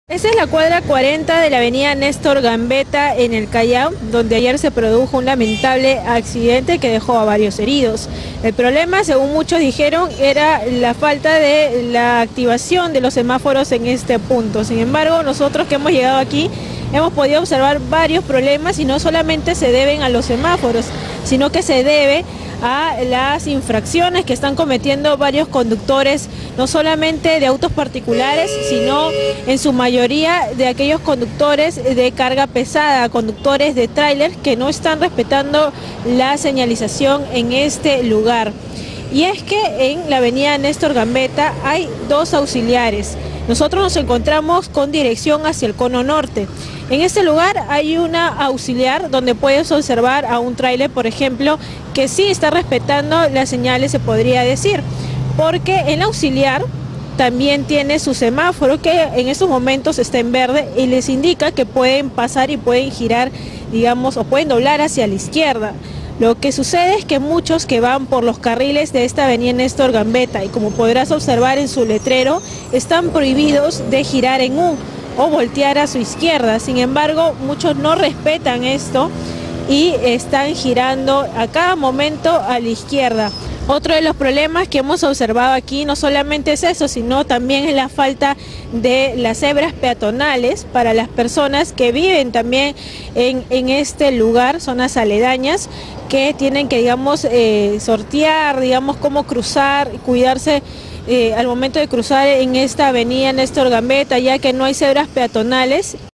Esta es la cuadra 40 de la avenida Néstor Gambetta en el Callao, donde ayer se produjo un lamentable accidente que dejó a varios heridos. El problema, según muchos dijeron, era la falta de la activación de los semáforos en este punto. Sin embargo, nosotros que hemos llegado aquí hemos podido observar varios problemas y no solamente se deben a los semáforos, sino que se debe a las infracciones que están cometiendo varios conductores, no solamente de autos particulares, sino en su mayoría de aquellos conductores de carga pesada, conductores de tráiler que no están respetando la señalización en este lugar. Y es que en la avenida Néstor Gambetta hay dos auxiliares. Nosotros nos encontramos con dirección hacia el cono norte. En este lugar hay una auxiliar donde puedes observar a un tráiler, por ejemplo, que sí está respetando las señales, se podría decir, porque el auxiliar también tiene su semáforo que en estos momentos está en verde y les indica que pueden pasar y pueden girar, digamos, o pueden doblar hacia la izquierda. Lo que sucede es que muchos que van por los carriles de esta avenida Néstor Gambetta, y como podrás observar en su letrero, están prohibidos de girar en U o voltear a su izquierda. Sin embargo, muchos no respetan esto y están girando a cada momento a la izquierda. Otro de los problemas que hemos observado aquí no solamente es eso, sino también es la falta de las cebras peatonales para las personas que viven también en este lugar, zonas aledañas, que tienen que, digamos, sortear, digamos, cómo cruzar, cuidarse al momento de cruzar en esta avenida Néstor Gambetta, ya que no hay cebras peatonales.